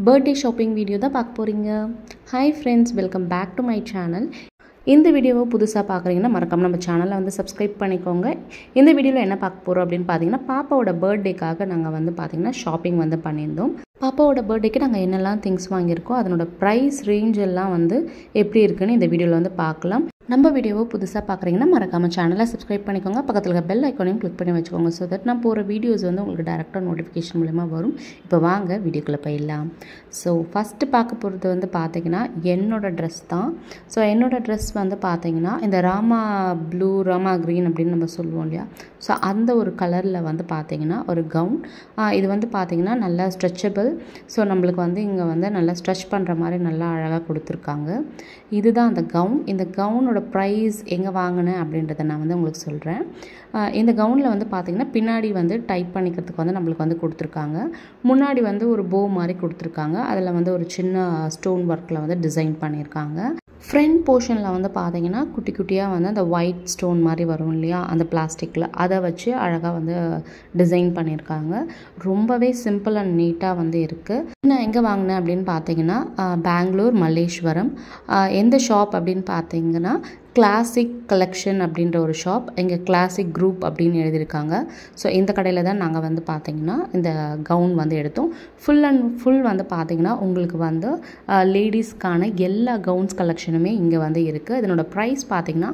birthday shopping video தான் பார்க்க போறீங்க. Hi friends, welcome back to my channel. இந்த வீடியோவை புதுசா பார்க்குறீங்கன்னா மறக்காம நம்ம சேனலை வந்து சப்ஸ்கிரைப் பண்ணிக்கோங்க. இந்த வீடியோல என்ன பார்க்க போறோம் அப்படினு பாத்தீங்கன்னா பாப்பாவோட பர்த்டேக்காக நாங்க வந்து பாத்தீங்கன்னா ஷாப்பிங் வந்து பண்ணியிருந்தோம். பாப்பாவோட பர்த்டேக்கு நாங்க என்னெல்லாம் திங்ஸ் வாங்கியிருக்கோம் அதனோட பிரைஸ் ரேஞ்ச் எல்லாம் வந்து எப்படி இருக்குன்னு இந்த வீடியோல வந்து பார்க்கலாம். நம்ம வீடியோவை புதுசா பார்க்குறீங்கன்னா மறக்காம சேனலை சப்ஸ்கிரைப் பண்ணிக்கோங்க. பக்கத்துல இருக்க பெல் ஐகானையும் கிளிக் பண்ணி வச்சுக்கோங்க so that நான் போற வீடியோஸ் வந்து உங்களுக்கு டைரக்டா நோட்டிஃபிகேஷன் மூலமா வரும். இப்போ வாங்க வீடியோக்குள்ள போயிடலாம். ஸோ ஃபர்ஸ்ட் பார்க்க போறது வந்து பாத்தீங்கன்னா என்னோட Dress தான். ஸோ என்னோட Dress வந்து பாத்தீங்கன்னா இந்த ராமா ப்ளூ ராமா கிரீன் அப்படின்னு நம்ம சொல்லுவோம் இல்லையா. ஸோ அந்த ஒரு கலர்ல வந்து பாத்தீங்கன்னா ஒரு கவுன். இது வந்து பாத்தீங்கன்னா நல்லா ஸ்ட்ரெச்சபிள். ஸோ நம்மளுக்கு வந்து இங்க வந்து நல்லா ஸ்ட்ரெச் பண்ற மாதிரி நல்லா அழகா கொடுத்திருக்காங்க. இதுதான் அந்த கவுன். இந்த கவுனோட பிரைஸ் எங்க வாங்குனேன் அப்படின்றத நான் வந்து உங்களுக்கு சொல்றேன். இந்த கவுன்ல வந்து பாத்தீங்கன்னா பின்னாடி வந்து டைப் பண்ணிக்கிறதுக்கு வந்து நம்மளுக்கு வந்து கொடுத்திருக்காங்க. முன்னாடி வந்து ஒரு போ மாதிரி கொடுத்திருக்காங்க. அதுல வந்து ஒரு சின்ன ஸ்டோன் வர்க்ல வந்து டிசைன் பண்ணிருக்காங்க. ஃப்ரண்ட் போர்ஷன்ல வந்து பாத்தீங்கன்னா குட்டி குட்டியா வந்து அந்த ஒயிட் ஸ்டோன் மாதிரி வரும் இல்லையா அந்த பிளாஸ்டிக்ல அதை வச்சு அழகா வந்து டிசைன் பண்ணிருக்காங்க. ரொம்பவே சிம்பிள் அண்ட் நீட்டா வந்து இருக்கு. நான் எங்க வாங்குனேன் அப்படின்னு பாத்தீங்கன்னா பெங்களூர் மல்லேஸ்வரம். எந்த ஷாப் அப்படின்னு பாத்தீங்கன்னா கிளாசிக் கலெக்ஷன் அப்படின்ற ஒரு ஷாப். இங்கே கிளாசிக் குரூப் அப்படின்னு எழுதியிருக்காங்க. ஸோ இந்த கடையில் தான் நாங்கள் வந்து பார்த்தீங்கன்னா இந்த கவுன் வந்து எடுத்தோம். ஃபுல் அண்ட் ஃபுல் வந்து பார்த்தீங்கன்னா உங்களுக்கு வந்து லேடிஸ்க்கான எல்லா கவுன்ஸ் கலெக்ஷனுமே இங்கே வந்து இருக்குது. இதனோட ப்ரைஸ் பார்த்தீங்கன்னா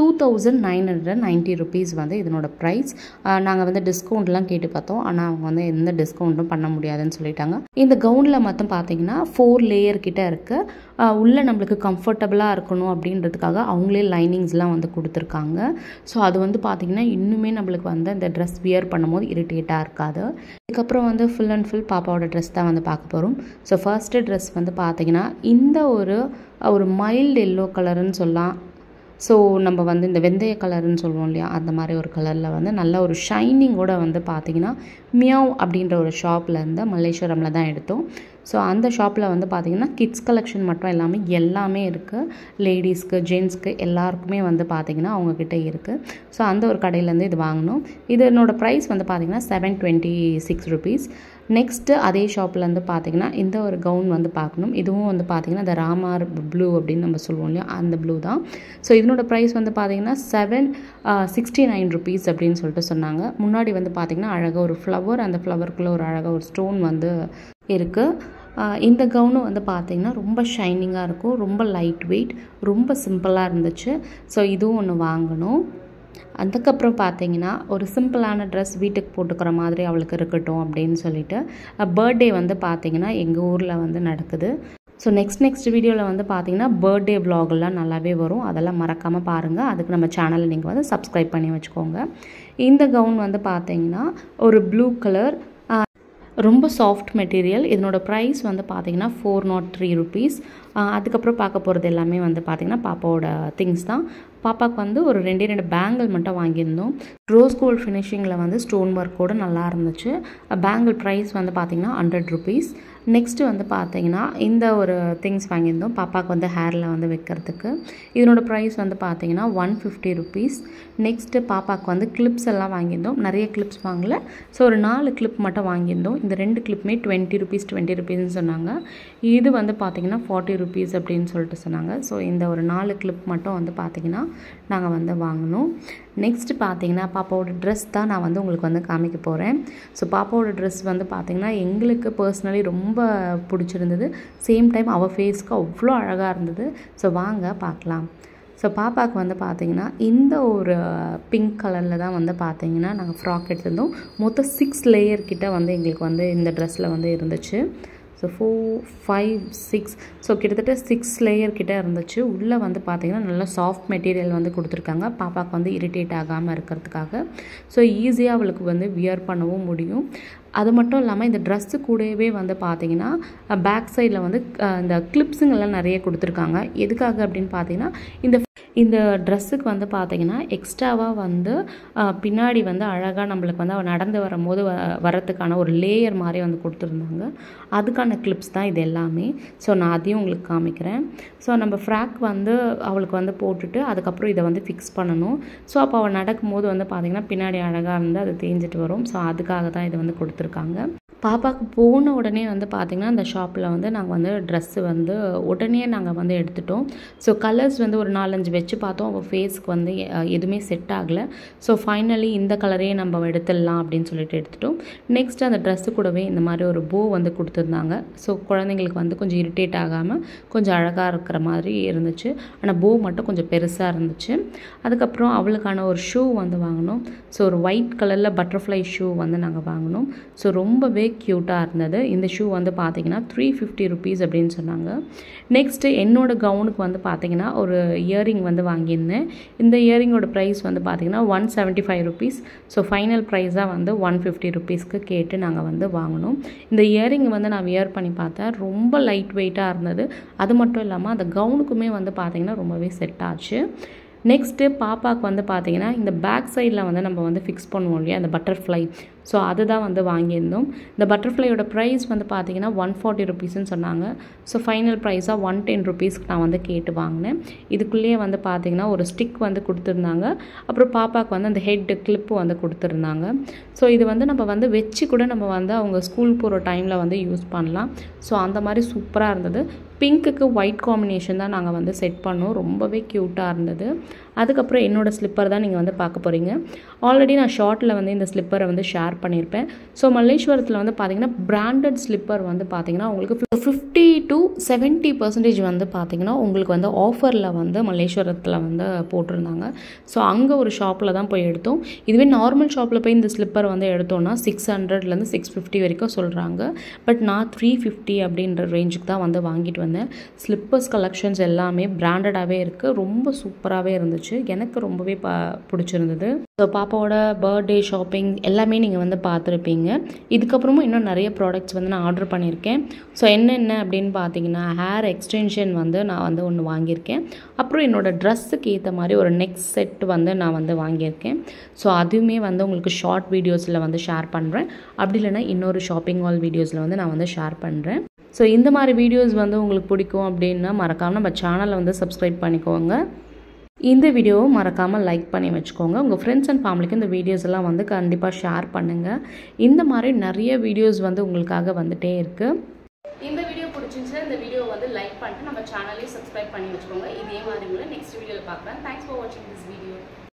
2990 rupees வந்து இதனோட ப்ரைஸ். நாங்கள் வந்து டிஸ்கவுண்ட்லாம் கேட்டு பார்த்தோம். ஆனால் அவங்க வந்து எந்த டிஸ்கவுண்ட்டும் பண்ண முடியாதுன்னு சொல்லிட்டாங்க. இந்த கவுனில் மட்டும் பார்த்தீங்கன்னா 4 லேயர் கிட்ட இருக்குது. உள்ளே நம்மளுக்கு கம்ஃபர்டபுளாக இருக்கணும் அப்படின்றதுக்காக அவங்களே லைனிங்ஸ்லாம் வந்து கொடுத்துருக்காங்க. ஸோ அது வந்து பார்த்திங்கன்னா இன்னுமே நம்மளுக்கு வந்து இந்த ட்ரெஸ் வியர் பண்ணும்போது இரிட்டேட்டாக இருக்காது. அதுக்கப்புறம் வந்து ஃபுல் அண்ட் ஃபுல் பாப்பாவோட ட்ரெஸ் தான் வந்து பார்க்க போகிறோம். ஸோ ஃபர்ஸ்ட்டு ட்ரெஸ் வந்து பார்த்திங்கன்னா இந்த ஒரு மைல்டு எல்லோ கலருன்னு சொல்லலாம். ஸோ நம்ம வந்து இந்த வெந்தய கலர்னு சொல்லுவோம் இல்லையா அந்த மாதிரி ஒரு கலரில் வந்து நல்ல ஒரு ஷைனிங்கோட வந்து பார்த்திங்கன்னா மியாவ் அப்படின்ற ஒரு ஷாப்லேருந்து மல்லேஸ்வரமில் தான் எடுத்தோம். ஸோ அந்த ஷாப்பில் வந்து பார்த்திங்கன்னா கிட்ஸ் கலெக்ஷன் மட்டும் எல்லாமே இருக்குது. லேடிஸ்க்கு ஜென்ஸ்க்கு எல்லாருக்குமே வந்து பார்த்திங்கன்னா அவங்கக்கிட்ட இருக்குது. ஸோ அந்த ஒரு கடையிலேருந்து இது வாங்கினோம். இதனோட ப்ரைஸ் வந்து பார்த்திங்கன்னா 726 rupees. நெக்ஸ்ட்டு அதே ஷாப்லேருந்து பார்த்திங்கன்னா இந்த ஒரு கவுன் வந்து பார்க்கணும். இதுவும் வந்து பார்த்திங்கன்னா இந்த ராமார் ப்ளூ அப்படின்னு நம்ம சொல்லுவோம் இல்லையா அந்த ப்ளூ தான். ஸோ இதனோட ப்ரைஸ் வந்து பார்த்திங்கன்னா 769 rupees அப்படின்னு சொல்லிட்டு சொன்னாங்க. முன்னாடி வந்து பார்த்திங்கன்னா அழகாக ஒரு ஃப்ளவர், அந்த ஃப்ளவருக்குள்ளே ஒரு அழகாக ஒரு ஸ்டோன் வந்து இருக்குது. இந்த கவுனும் வந்து பார்த்திங்கன்னா ரொம்ப ஷைனிங்காக இருக்கும். ரொம்ப லைட் வெயிட், ரொம்ப சிம்பிளாக இருந்துச்சு. ஸோ இதுவும் ஒன்று வாங்கணும். அதுக்கப்புறம் பார்த்தீங்கன்னா ஒரு சிம்பிளான ட்ரெஸ் வீட்டுக்கு போட்டுக்கிற மாதிரி அவளுக்கு இருக்கட்டும் அப்படின்னு சொல்லிட்டு பர்த்டே வந்து பார்த்திங்கன்னா எங்கள் ஊரில் வந்து நடக்குது. ஸோ நெக்ஸ்ட் வீடியோவில் வந்து பார்த்தீங்கன்னா பர்த்டே விலாகெல்லாம் நல்லாவே வரும். அதெல்லாம் மறக்காமல் பாருங்கள். அதுக்கு நம்ம சேனலை நீங்கள் வந்து சப்ஸ்கிரைப் பண்ணி வச்சுக்கோங்க. இந்த கவுன் வந்து பார்த்தீங்கன்னா ஒரு ப்ளூ கலர், ரொம்ப சாஃப்ட் மெட்டீரியல். இதனோட ப்ரைஸ் வந்து பார்த்தீங்கன்னா 403 rupees. அதுக்கப்புறம் பார்க்க போகிறது எல்லாமே வந்து பார்த்திங்கன்னா பாப்பாவோட திங்ஸ் தான். பாப்பாவுக்கு வந்து ஒரு 2 பேங்கிள் மட்டும் வாங்கியிருந்தோம். ரோஸ் கோல்ட் ஃபினிஷிங்கில் வந்து ஸ்டோன் ஒர்க்கோடு நல்லா இருந்துச்சு. பேங்கிள் ப்ரைஸ் வந்து பார்த்திங்கன்னா 100 rupees. நெக்ஸ்ட்டு வந்து பார்த்திங்கன்னா இந்த ஒரு திங்ஸ் வாங்கியிருந்தோம் பாப்பாவுக்கு வந்து ஹேரில் வந்து வைக்கிறதுக்கு. இதனோட ப்ரைஸ் வந்து பார்த்திங்கன்னா 150 rupees. நெக்ஸ்ட்டு பாப்பாவுக்கு வந்து கிளிப்ஸ் எல்லாம் வாங்கியிருந்தோம். நிறைய கிளிப்ஸ் வாங்கலை. ஸோ ஒரு 4 கிளிப் மட்டும் வாங்கியிருந்தோம். இந்த 2 கிளிப்புமே 20 rupees சொன்னாங்க. இது வந்து பார்த்திங்கன்னா 40 rupees அப்படின்னு சொல்லிட்டு சொன்னாங்க. ஸோ இந்த ஒரு 4 கிளிப் மட்டும் வந்து பார்த்திங்கன்னா நாங்கள் வந்து வாங்கினோம். நெக்ஸ்ட்டு பார்த்தீங்கன்னா பாப்பாவோட ட்ரெஸ் தான் நான் வந்து உங்களுக்கு வந்து காமிக்க போகிறேன். ஸோ பாப்பாவோட ட்ரெஸ் வந்து பார்த்திங்கன்னா எங்களுக்கு பர்சனலி ரொம்ப பிடிச்சிருந்தது. சேம் டைம் அவள் ஃபேஸ்க்கு அவ்வளோ அழகாக இருந்தது. ஸோ வாங்க பார்க்கலாம். ஸோ பாப்பாவுக்கு வந்து பார்த்திங்கன்னா இந்த ஒரு பிங்க் கலரில் தான் வந்து பார்த்திங்கன்னா நாங்கள் ஃப்ராக் எடுத்திருந்தோம். மொத்தம் 6 லேயர் கிட்ட வந்து எங்களுக்கு வந்து இந்த ட்ரெஸ்ஸில் வந்து இருந்துச்சு. ஸோ 4, 5, 6 ஸோ கிட்டத்தட்ட 6 லேயர் கிட்ட இருந்துச்சு. உள்ளே வந்து பார்த்திங்கன்னா நல்லா சாஃப்ட் மெட்டீரியல் வந்து கொடுத்துருக்காங்க பாப்பாவுக்கு வந்து இரிட்டேட் ஆகாமல் இருக்கிறதுக்காக. ஸோ ஈஸியாக அவளுக்கு வந்து வியர் பண்ணவும் முடியும். அது மட்டும் இல்லாமல் இந்த ட்ரெஸ்ஸு கூடவே வந்து பார்த்திங்கன்னா பேக் சைடில் வந்து இந்த கிளிப்ஸுங்கெல்லாம் நிறைய கொடுத்துருக்காங்க. எதுக்காக அப்படின்னு பார்த்திங்கன்னா இந்த ட்ரெஸ்ஸுக்கு வந்து பார்த்திங்கன்னா எக்ஸ்ட்ராவாக வந்து பின்னாடி வந்து அழகாக நம்மளுக்கு வந்து அவள் நடந்து வரும்போது வரத்துக்கான ஒரு லேயர் மாதிரி வந்து கொடுத்துருந்தாங்க. அதுக்கான கிளிப்ஸ் தான் இது எல்லாமே. ஸோ நான் அதையும் உங்களுக்கு காமிக்கிறேன். ஸோ நம்ம ஃப்ராக் வந்து அவளுக்கு வந்து போட்டுட்டு அதுக்கப்புறம் இதை வந்து ஃபிக்ஸ் பண்ணணும். ஸோ அப்போ அவள் நடக்கும்போது வந்து பார்த்திங்கன்னா பின்னாடி அழகாக வந்து அது தேஞ்சிட்டு வரும். ஸோ அதுக்காக தான் இதை வந்து கொடுத்துருக்காங்க. பாப்பாவுக்கு போன உடனே வந்து பார்த்திங்கன்னா அந்த ஷாப்பில் வந்து நாங்கள் வந்து ட்ரெஸ்ஸு வந்து உடனே நாங்கள் வந்து எடுத்துட்டோம். ஸோ கலர்ஸ் வந்து ஒரு 4-5 வச்சு பார்த்தோம். அவள் ஃபேஸ்க்கு வந்து எதுவுமே செட் ஆகலை. ஸோ ஃபைனலி இந்த கலரே நம்ம எடுத்துடலாம் அப்படின்னு சொல்லிட்டு எடுத்துட்டோம். நெக்ஸ்ட் அந்த ட்ரெஸ்ஸு கூடவே இந்த மாதிரி ஒரு போ வந்து கொடுத்துருந்தாங்க. ஸோ குழந்தைங்களுக்கு வந்து கொஞ்சம் இரிட்டேட் ஆகாமல் கொஞ்சம் அழகாக இருக்கிற மாதிரி இருந்துச்சு. ஆனால் போ மட்டும் கொஞ்சம் பெருசாக இருந்துச்சு. அதுக்கப்புறம் அவளுக்கான ஒரு ஷூ வந்து வாங்கினோம். ஸோ ஒரு ஒயிட் கலரில் பட்டர்ஃப்ளை ஷூ வந்து நாங்கள் வாங்கினோம். ஸோ ரொம்பவே க்யூட்டாக இருந்தது. இந்த ஷூ வந்து பார்த்திங்கன்னா 350 rupees அப்படின்னு சொன்னாங்க. நெக்ஸ்ட்டு என்னோடய கவுனுக்கு வந்து பார்த்திங்கன்னா ஒரு இயரிங் வந்து வாங்கியிருந்தேன். இந்த இயரிங்கோட ப்ரைஸ் வந்து பார்த்திங்கன்னா 175 rupees. ஸோ ஃபைனல் ப்ரைஸாக வந்து 150 rupeesக்கு கேட்டு நாங்கள் வந்து வாங்கினோம். இந்த இயரிங் வந்து நான் வியர் பண்ணி பார்த்தேன். ரொம்ப லைட் வெயிட்டாக இருந்தது. அது மட்டும் இல்லாமல் அந்த கவுனுக்குமே வந்து பார்த்திங்கன்னா ரொம்பவே செட் ஆச்சு. நெக்ஸ்ட்டு பாப்பாவுக்கு வந்து பார்த்திங்கன்னா இந்த பேக் சைடில் வந்து நம்ம வந்து ஃபிக்ஸ் பண்ணுவோம் இல்லையா, அந்த பட்டர்ஃப்ளை. ஸோ அதுதான் வந்து வாங்கியிருந்தோம். இந்த பட்டர்ஃப்ளையோட ப்ரைஸ் வந்து பார்த்திங்கன்னா 140 rupeesன்னு சொன்னாங்க. ஸோ ஃபைனல் ப்ரைஸாக 110 rupeesக்கு நான் வந்து கேட்டு வாங்கினேன். இதுக்குள்ளேயே வந்து பார்த்திங்கன்னா ஒரு ஸ்டிக் வந்து கொடுத்துருந்தாங்க. அப்புறம் பாப்பாவுக்கு வந்து அந்த ஹெட் கிளிப்பு வந்து கொடுத்துருந்தாங்க. ஸோ இது வந்து நம்ம வந்து வச்சு கூட நம்ம வந்து அவங்க ஸ்கூல் போகிற டைமில் வந்து யூஸ் பண்ணலாம். ஸோ அந்த மாதிரி சூப்பராக இருந்தது. பிங்க்குக்கு ஒயிட் காம்பினேஷன் தான் நாங்கள் வந்து செட் பண்ணோம். ரொம்பவே க்யூட்டாக இருந்தது. அதுக்கப்புறம் என்னோடய ஸ்லிப்பர் தான் நீங்கள் வந்து பார்க்க போகிறீங்க. ஆல்ரெடி நான் ஷார்ட்டில் வந்து இந்த ஸ்லிப்பரை வந்து ஷேர் பண்ணியிருப்பேன். ஸோ மல்லேஸ்வரத்தில் வந்து பார்த்திங்கன்னா பிராண்டட் ஸ்லிப்பர் வந்து பார்த்திங்கன்னா உங்களுக்கு 50 to 70% வந்து பார்த்திங்கன்னா உங்களுக்கு வந்து ஆஃபரில் வந்து மல்லேஸ்வரத்தில் வந்து போட்டிருந்தாங்க. ஸோ அங்கே ஒரு ஷாப்பில் தான் போய் எடுத்தோம். இதுவே நார்மல் ஷாப்பில் போய் இந்த ஸ்லிப்பர் வந்து எடுத்தோன்னா 600லேருந்து 650 வரைக்கும் சொல்கிறாங்க. பட் நான் 350 அப்படின்ற ரேஞ்சுக்கு தான் வந்து வாங்கிட்டு வந்தேன். ஸ்லிப்பர்ஸ் கலெக்ஷன்ஸ் எல்லாமே பிராண்டடாகவே இருக்குது. ரொம்ப சூப்பராகவே இருந்துச்சு. எனக்கு ரொம்பவே பிடிச்சிருந்தது. ஸோ பாப்பாவோட பர்த்டே ஷாப்பிங் எல்லாமே நீங்கள் வந்து பார்த்துருப்பீங்க. இதுக்கப்புறமும் இன்னும் நிறைய ப்ராடக்ட்ஸ் வந்து நான் ஆர்டர் பண்ணியிருக்கேன். ஸோ என்னென்ன அப்படின்னு பார்த்தீங்கன்னா ஹேர் எக்ஸ்டென்ஷன் வந்து நான் வந்து ஒன்று வாங்கியிருக்கேன். அப்புறம் என்னோடய ட்ரெஸ்ஸுக்கு ஏற்ற மாதிரி ஒரு நெக் செட் வந்து நான் வந்து வாங்கியிருக்கேன். ஸோ அதுவுமே வந்து உங்களுக்கு ஷார்ட் வீடியோஸில் வந்து ஷேர் பண்ணுறேன். அப்படி இல்லைன்னா இன்னொரு ஷாப்பிங் ஹால் வீடியோஸில் வந்து நான் வந்து ஷேர் பண்ணுறேன். ஸோ இந்த மாதிரி வீடியோஸ் வந்து உங்களுக்கு பிடிக்கும் அப்படின்னா மறக்காமல் நம்ம சேனலை வந்து சப்ஸ்கிரைப் பண்ணிக்கோங்க. இந்த வீடியோவை மறக்காமல் லைக் பண்ணி வச்சுக்கோங்க. உங்கள் ஃப்ரெண்ட்ஸ் அண்ட் ஃபேமிலிக்கு இந்த வீடியோஸ் எல்லாம் வந்து கண்டிப்பாக ஷேர் பண்ணுங்கள். இந்த மாதிரி நிறைய வீடியோஸ் வந்து உங்களுக்காக வந்துகிட்டே இருக்குது. இந்த வீடியோ பிடிச்சிருந்துச்சுன்னா இந்த வீடியோ வந்து லைக் பண்ணிட்டு நம்ம சேனலையும் சப்ஸ்கிரைப் பண்ணி வச்சுக்கோங்க. இதே மாதிரி நெக்ஸ்ட் வீடியோவில் பார்க்குறேன். தேங்க்ஸ் ஃபார் வாட்சிங் திஸ் வீடியோ.